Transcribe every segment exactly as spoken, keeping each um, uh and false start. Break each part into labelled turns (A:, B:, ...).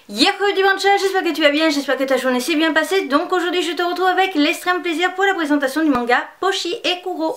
A: Yahoo du Bancha, j'espère que tu vas bien, j'espère que ta journée s'est bien passée. Donc aujourd'hui je te retrouve avec l'extrême plaisir pour la présentation du manga Pochi et Kuro.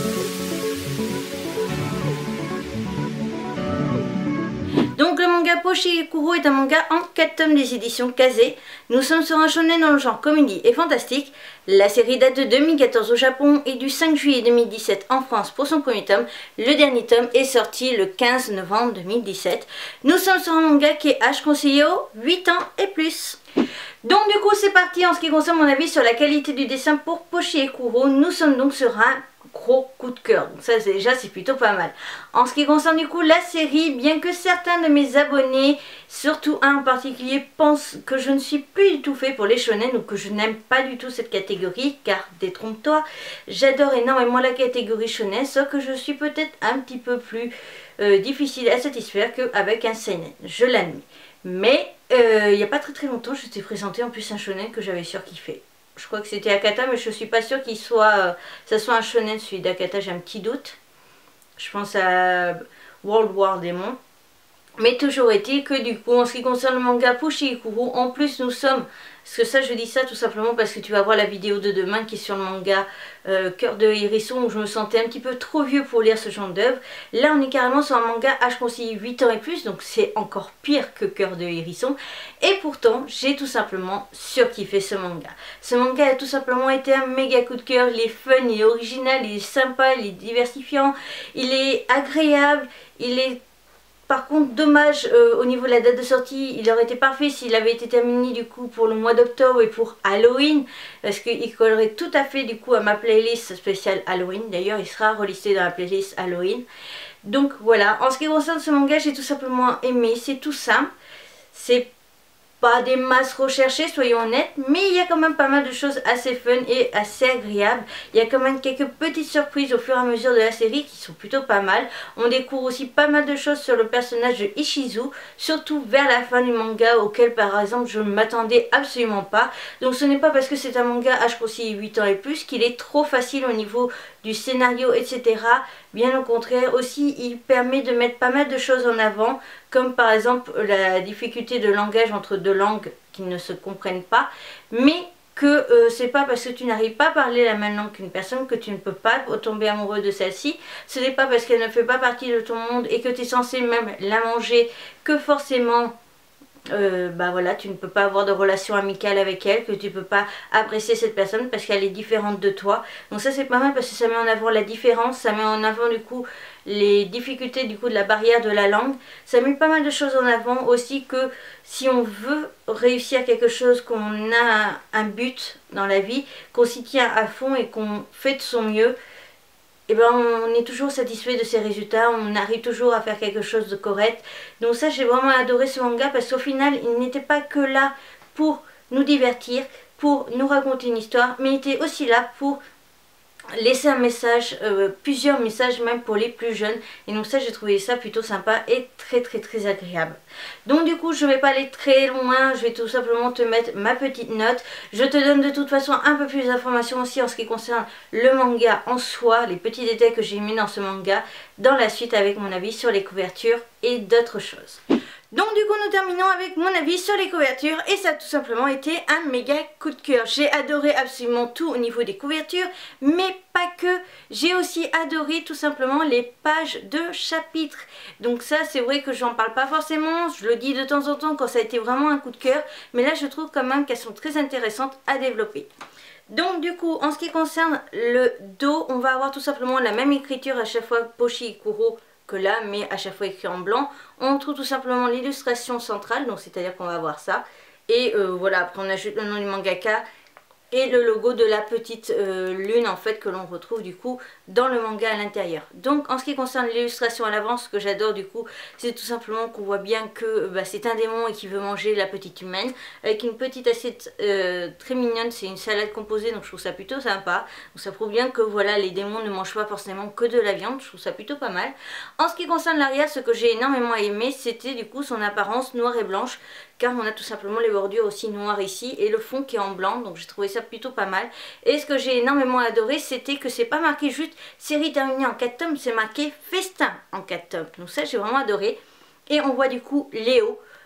A: Donc le manga Pochi et Kuro est un manga en quatre tomes des éditions Kazé. Nous sommes sur un shonen dans le genre comédie et fantastique. La série date de deux mille quatorze au Japon et du cinq juillet deux mille dix-sept en France pour son premier tome. Le dernier tome est sorti le quinze novembre deux mille dix-sept. Nous sommes sur un manga qui est âge conseillé aux huit ans et plus. Donc du coup c'est parti en ce qui concerne mon avis sur la qualité du dessin pour Pochi et Kuro. Nous sommes donc sur un gros coup de cœur, donc ça déjà c'est plutôt pas mal. En ce qui concerne du coup la série, bien que certains de mes abonnés, surtout un en particulier, pensent que je ne suis plus du tout fait pour les shonen ou que je n'aime pas du tout cette catégorie, car détrompe-toi, j'adore énormément la catégorie shonen, sauf que je suis peut-être un petit peu plus euh, difficile à satisfaire qu'avec un seinen, je l'admets. Mais euh, il n'y a pas très très longtemps je t'ai présenté en plus un shonen que j'avais surkiffé. Je crois que c'était Akata, mais je suis pas sûre qu'il soit, euh, ça soit un shonen celui d'Akata, j'ai un petit doute. Je pense à World War Demon. Mais toujours est-il que du coup, en ce qui concerne le manga Pochi et Kuro, en plus nous sommes, parce que ça je dis ça tout simplement parce que tu vas voir la vidéo de demain qui est sur le manga euh, Cœur de Hérisson, où je me sentais un petit peu trop vieux pour lire ce genre d'œuvre. Là on est carrément sur un manga âge conseillé huit ans et plus, donc c'est encore pire que Cœur de Hérisson. Et pourtant j'ai tout simplement surkiffé ce manga. Ce manga a tout simplement été un méga coup de cœur, il est fun, il est original, il est sympa, il est diversifiant, il est agréable, il est... Par contre, dommage euh, au niveau de la date de sortie, il aurait été parfait s'il avait été terminé du coup pour le mois d'octobre et pour Halloween, parce qu'il collerait tout à fait du coup à ma playlist spéciale Halloween. D'ailleurs, il sera relisté dans la playlist Halloween. Donc voilà, en ce qui concerne ce manga, j'ai tout simplement aimé, c'est tout simple, c'est pas des masses recherchées, soyons honnêtes, mais il y a quand même pas mal de choses assez fun et assez agréables. Il y a quand même quelques petites surprises au fur et à mesure de la série qui sont plutôt pas mal. On découvre aussi pas mal de choses sur le personnage de Ishizu, surtout vers la fin du manga, auquel par exemple je ne m'attendais absolument pas. Donc ce n'est pas parce que c'est un manga âge conseillé huit ans et plus qu'il est trop facile au niveau du scénario, et cetera. Bien au contraire, aussi il permet de mettre pas mal de choses en avant, comme par exemple la difficulté de langage entre deux langues qui ne se comprennent pas, mais que euh, c'est pas parce que tu n'arrives pas à parler la même langue qu'une personne que tu ne peux pas tomber amoureux de celle-ci. Ce n'est pas parce qu'elle ne fait pas partie de ton monde et que tu es censé même la manger que forcément Euh, bah voilà, tu ne peux pas avoir de relation amicale avec elle, que tu ne peux pas apprécier cette personne parce qu'elle est différente de toi. Donc ça c'est pas mal parce que ça met en avant la différence, ça met en avant du coup les difficultés du coup de la barrière de la langue. Ça met pas mal de choses en avant aussi, que si on veut réussir quelque chose, qu'on a un but dans la vie, qu'on s'y tient à fond et qu'on fait de son mieux, et ben on est toujours satisfait de ses résultats, on arrive toujours à faire quelque chose de correct. Donc ça j'ai vraiment adoré ce manga parce qu'au final il n'était pas que là pour nous divertir, pour nous raconter une histoire, mais il était aussi là pour laisser un message, euh, plusieurs messages même pour les plus jeunes. Et donc ça j'ai trouvé ça plutôt sympa et très très très agréable. Donc du coup je ne vais pas aller très loin, je vais tout simplement te mettre ma petite note. Je te donne de toute façon un peu plus d'informations aussi en ce qui concerne le manga en soi, les petits détails que j'ai mis dans ce manga dans la suite avec mon avis sur les couvertures et d'autres choses. Donc du coup nous terminons avec mon avis sur les couvertures et ça a tout simplement été un méga coup de cœur. J'ai adoré absolument tout au niveau des couvertures, mais pas que. J'ai aussi adoré tout simplement les pages de chapitres. Donc ça c'est vrai que j'en parle pas forcément, je le dis de temps en temps quand ça a été vraiment un coup de cœur, mais là je trouve quand même qu'elles sont très intéressantes à développer. Donc du coup en ce qui concerne le dos, on va avoir tout simplement la même écriture à chaque fois Pochi et Kuro que là, mais à chaque fois écrit en blanc. On trouve tout simplement l'illustration centrale, donc c'est à dire qu'on va avoir ça, et euh, voilà, après on ajoute le nom du mangaka et le logo de la petite euh, lune en fait que l'on retrouve du coup dans le manga à l'intérieur. Donc en ce qui concerne l'illustration à l'avant, ce que j'adore du coup c'est tout simplement qu'on voit bien que bah, c'est un démon et qui veut manger la petite humaine avec une petite assiette euh, très mignonne. C'est une salade composée, donc je trouve ça plutôt sympa. Donc ça prouve bien que voilà, les démons ne mangent pas forcément que de la viande, je trouve ça plutôt pas mal. En ce qui concerne l'arrière, ce que j'ai énormément aimé c'était du coup son apparence noire et blanche, car on a tout simplement les bordures aussi noires ici et le fond qui est en blanc, donc j'ai trouvé ça plutôt pas mal. Et ce que j'ai énormément adoré c'était que c'est pas marqué juste série terminée en quatre tomes, c'est marqué festin en quatre tomes, donc ça j'ai vraiment adoré. Et on voit du coup Léo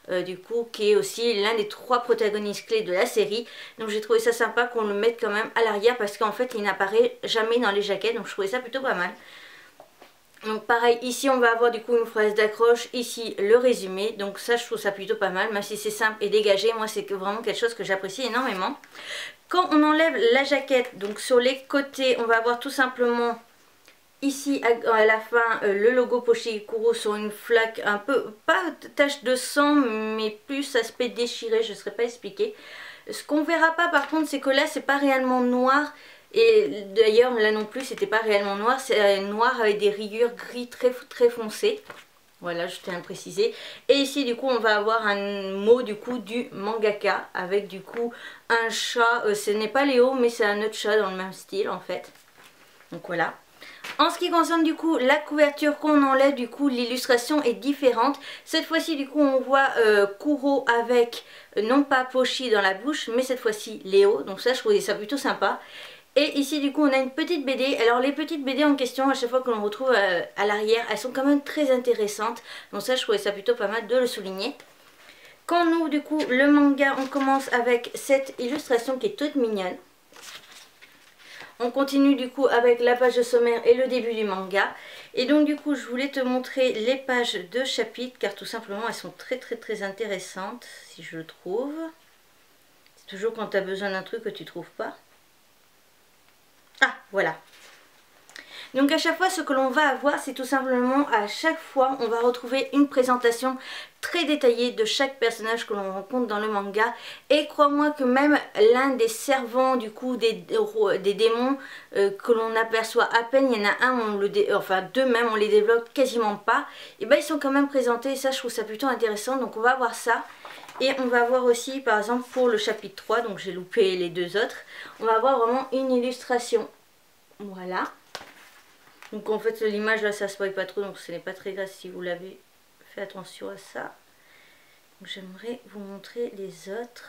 A: euh, du coup qui est aussi l'un des trois protagonistes clés de la série. Donc j'ai trouvé ça sympa qu'on le mette quand même à l'arrière parce qu'en fait il n'apparaît jamais dans les jaquettes, donc je trouvais ça plutôt pas mal. Donc pareil, ici on va avoir du coup une phrase d'accroche, ici le résumé, donc ça je trouve ça plutôt pas mal, même si c'est simple et dégagé, moi c'est vraiment quelque chose que j'apprécie énormément. Quand on enlève la jaquette, donc sur les côtés, on va avoir tout simplement ici à, à la fin euh, le logo Pochikuro sur une flaque un peu, pas tache de sang, mais plus aspect déchiré, je ne saurais pas expliquer. Ce qu'on verra pas par contre, c'est que là c'est pas réellement noir. Et d'ailleurs là non plus c'était pas réellement noir, c'est noir avec des rayures gris très, très foncées. Voilà, je tiens à préciser. Et ici du coup on va avoir un mot du coup du mangaka avec du coup un chat. Euh, ce n'est pas Léo mais c'est un autre chat dans le même style en fait. Donc voilà. En ce qui concerne du coup la couverture qu'on enlève, du coup l'illustration est différente. Cette fois-ci du coup on voit euh, Kuro avec euh, non pas Pochi dans la bouche mais cette fois-ci Léo. Donc ça je trouvais ça plutôt sympa. Et ici du coup on a une petite B D. Alors les petites B D en question, à chaque fois que l'on retrouve euh, à l'arrière, elles sont quand même très intéressantes. Donc ça je trouvais ça plutôt pas mal de le souligner. Quand on ouvre du coup le manga, on commence avec cette illustration qui est toute mignonne. On continue du coup avec la page de sommaire et le début du manga. Et donc du coup je voulais te montrer les pages de chapitres car tout simplement elles sont très très très intéressantes si je le trouve. C'est toujours quand tu as besoin d'un truc que tu trouves pas. Ah, voilà. Donc à chaque fois ce que l'on va avoir c'est tout simplement à chaque fois on va retrouver une présentation très détaillée de chaque personnage que l'on rencontre dans le manga. Et crois-moi que même l'un des servants du coup des, des démons euh, que l'on aperçoit à peine, il y en a un, on le dé, enfin deux même, on les développe quasiment pas. Et ben ils sont quand même présentés et ça je trouve ça plutôt intéressant. Donc on va voir ça. Et on va voir aussi par exemple pour le chapitre trois, donc j'ai loupé les deux autres, on va avoir vraiment une illustration. Voilà. Donc en fait l'image là ça spoil pas trop, donc ce n'est pas très grave si vous l'avez fait attention à ça. J'aimerais vous montrer les autres.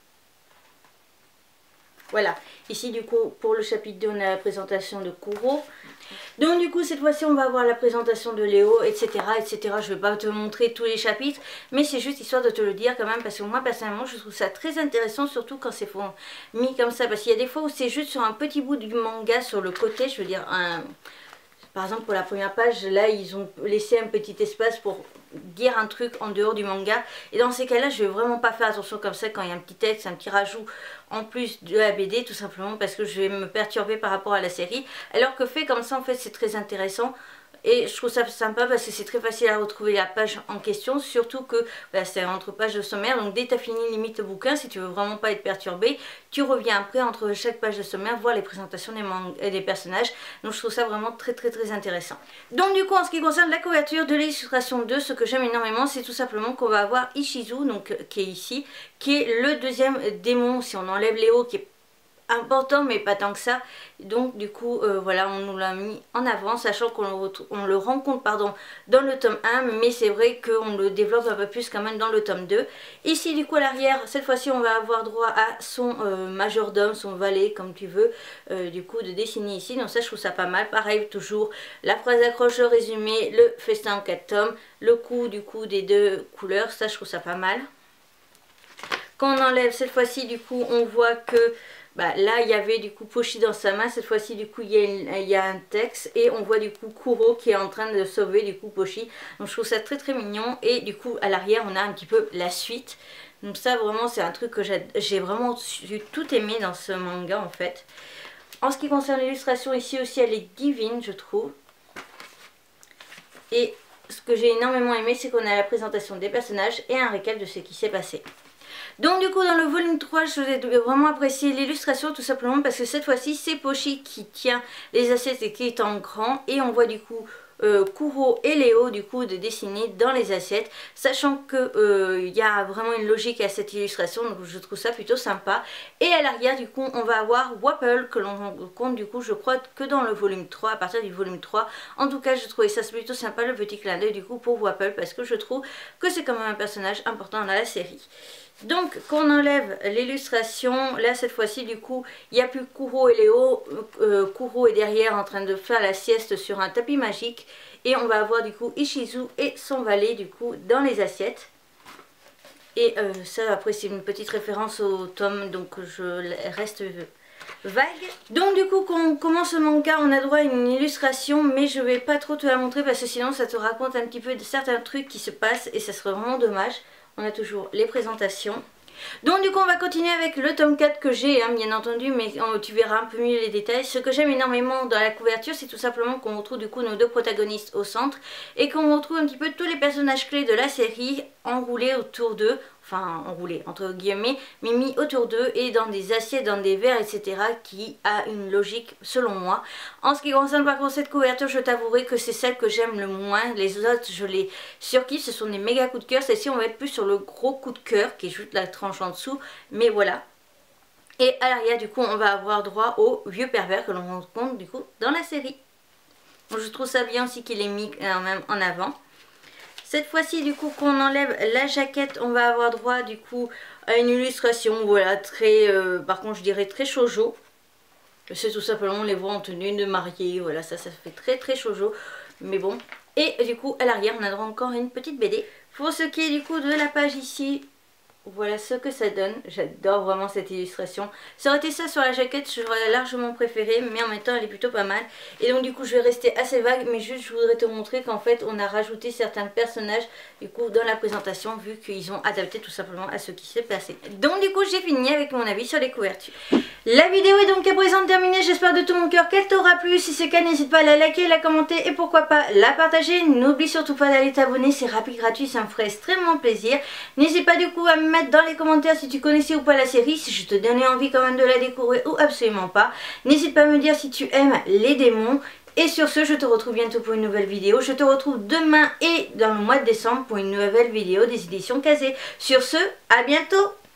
A: Voilà, ici du coup pour le chapitre deux on a la présentation de Kuro. Donc du coup cette fois-ci on va avoir la présentation de Léo, etc, etc. Je ne vais pas te montrer tous les chapitres, mais c'est juste histoire de te le dire quand même, parce que moi personnellement je trouve ça très intéressant, surtout quand c'est mis comme ça, parce qu'il y a des fois où c'est juste sur un petit bout du manga sur le côté, je veux dire un... Par exemple pour la première page, là ils ont laissé un petit espace pour dire un truc en dehors du manga. Et dans ces cas-là, je vais vraiment pas faire attention comme ça quand il y a un petit texte, un petit rajout en plus de la B D, tout simplement parce que je vais me perturber par rapport à la série. Alors que fait comme ça, en fait, c'est très intéressant. Et je trouve ça sympa parce que c'est très facile à retrouver la page en question, surtout que bah, c'est entre pages de sommaire, donc dès que tu as fini limite le bouquin, si tu veux vraiment pas être perturbé, tu reviens après entre chaque page de sommaire voir les présentations des, des personnages. Donc je trouve ça vraiment très très très intéressant. Donc du coup en ce qui concerne la couverture de l'illustration deux, ce que j'aime énormément c'est tout simplement qu'on va avoir Ishizu, donc qui est ici, qui est le deuxième démon si on enlève Léo qui est important mais pas tant que ça. Donc du coup euh, voilà, on nous l'a mis en avant, sachant qu'on le, on le rencontre pardon dans le tome un, mais c'est vrai qu'on le développe un peu plus quand même dans le tome deux. Ici du coup à l'arrière, cette fois-ci on va avoir droit à son euh, majordome, son valet comme tu veux, euh, du coup de dessiner ici. Donc ça je trouve ça pas mal. Pareil toujours la phrase d'accroche, le résumé, le festin en quatre tomes, le coup du coup des deux couleurs, ça je trouve ça pas mal. Quand on enlève cette fois-ci du coup on voit que bah, là il y avait du coup Pochi dans sa main, cette fois-ci du coup il y, a une, il y a un texte et on voit du coup Kuro qui est en train de sauver du coup Pochi. Donc je trouve ça très très mignon et du coup à l'arrière on a un petit peu la suite. Donc ça vraiment c'est un truc que j'ai vraiment tout aimé dans ce manga en fait. En ce qui concerne l'illustration ici aussi elle est divine je trouve. Et ce que j'ai énormément aimé c'est qu'on a la présentation des personnages et un récap de ce qui s'est passé. Donc du coup dans le volume trois je vais vraiment apprécier l'illustration tout simplement parce que cette fois-ci c'est Pochi qui tient les assiettes et qui est en grand et on voit du coup euh, Kuro et Léo du coup de dessiner dans les assiettes, sachant que euh, il y a vraiment une logique à cette illustration, donc je trouve ça plutôt sympa. Et à l'arrière du coup on va avoir Wapple que l'on rencontre du coup je crois que dans le volume trois, à partir du volume trois. En tout cas je trouvais ça plutôt sympa le petit clin d'œil du coup pour Wapple parce que je trouve que c'est quand même un personnage important dans la série. Donc quand on enlève l'illustration, là cette fois-ci du coup il n'y a plus Kuro et Léo, euh, Kuro est derrière en train de faire la sieste sur un tapis magique et on va avoir du coup Ishizu et son valet du coup dans les assiettes. Et euh, ça après c'est une petite référence au tome, donc je reste vague. Donc du coup quand on commence le manga on a droit à une illustration, mais je vais pas trop te la montrer parce que sinon ça te raconte un petit peu de certains trucs qui se passent et ça serait vraiment dommage. On a toujours les présentations. Donc du coup on va continuer avec le tome quatre que j'ai hein, bien entendu, mais oh, tu verras un peu mieux les détails. Ce que j'aime énormément dans la couverture c'est tout simplement qu'on retrouve du coup nos deux protagonistes au centre et qu'on retrouve un petit peu tous les personnages clés de la série enroulés autour d'eux, enfin enroulés entre guillemets, mais mis autour d'eux et dans des assiettes, dans des verres, et cetera, qui a une logique selon moi. En ce qui concerne par contre cette couverture, je t'avouerai que c'est celle que j'aime le moins. Les autres je les surkiffe, ce sont des méga coups de cœur. Celle-ci on va être plus sur le gros coup de cœur qui est juste la tranche en dessous, mais voilà. Et à l'arrière du coup on va avoir droit au vieux pervers que l'on rencontre du coup dans la série. Donc, je trouve ça bien aussi qu'il est mis euh, même en avant. Cette fois-ci du coup qu'on enlève la jaquette, on va avoir droit du coup à une illustration, voilà, très, euh, par contre je dirais très shoujo. C'est tout simplement on les voit en tenue de mariée, voilà, ça ça fait très très shoujo, mais bon. Et du coup à l'arrière on a droit encore à une petite B D. Pour ce qui est du coup de la page ici, voilà ce que ça donne. J'adore vraiment cette illustration. Ça aurait été ça sur la jaquette, j'aurais largement préféré, mais en même temps elle est plutôt pas mal. Et donc du coup je vais rester assez vague, mais juste je voudrais te montrer qu'en fait on a rajouté certains personnages du coup dans la présentation, vu qu'ils ont adapté tout simplement à ce qui s'est passé. Donc du coup j'ai fini avec mon avis sur les couvertures. La vidéo est donc à présent terminée, j'espère de tout mon cœur qu'elle t'aura plu. Si c'est le cas, n'hésite pas à la liker, la commenter et pourquoi pas la partager. N'oublie surtout pas d'aller t'abonner, c'est rapide, gratuit, ça me ferait extrêmement plaisir. N'hésite pas du coup à me mettre dans les commentaires si tu connaissais ou pas la série, si je te donnais envie quand même de la découvrir ou absolument pas. N'hésite pas à me dire si tu aimes les démons. Et sur ce, je te retrouve bientôt pour une nouvelle vidéo. Je te retrouve demain et dans le mois de décembre pour une nouvelle vidéo des éditions Kazé. Sur ce, à bientôt!